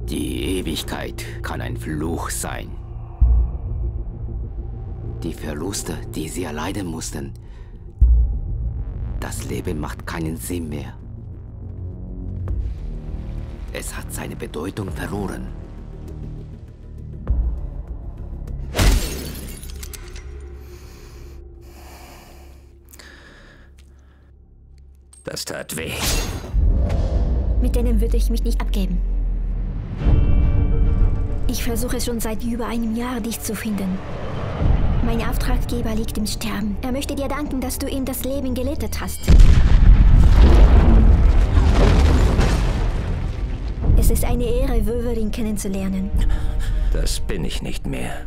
Die Ewigkeit kann ein Fluch sein. Die Verluste, die sie erleiden mussten. Das Leben macht keinen Sinn mehr. Es hat seine Bedeutung verloren. Das tat weh. Mit denen würde ich mich nicht abgeben. Ich versuche schon seit über einem Jahr, dich zu finden. Mein Auftraggeber liegt im Sterben. Er möchte dir danken, dass du ihm das Leben gerettet hast. Es ist eine Ehre, Wolverine kennenzulernen. Das bin ich nicht mehr.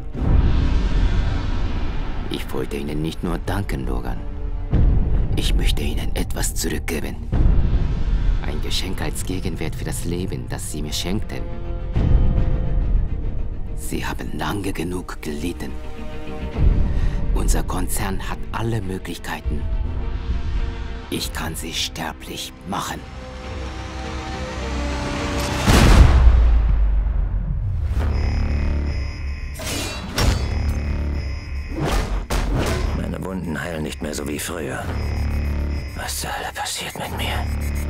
Ich wollte Ihnen nicht nur danken, Logan. Ich möchte Ihnen etwas zurückgeben. Ein Geschenk als Gegenwert für das Leben, das Sie mir schenkten. Sie haben lange genug gelitten. Unser Konzern hat alle Möglichkeiten. Ich kann Sie sterblich machen. Meine Wunden heilen nicht mehr so wie früher. Was zur Hölle passiert mit mir?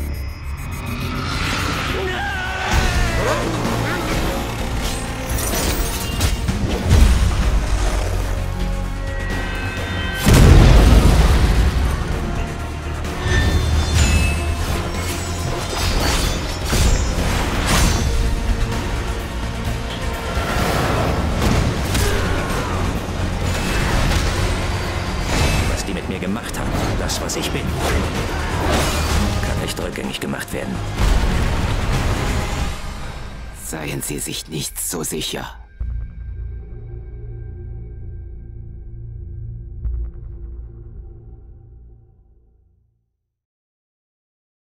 Was die mit mir gemacht haben, das, was ich bin, kann nicht rückgängig gemacht werden. Seien Sie sich nicht so sicher.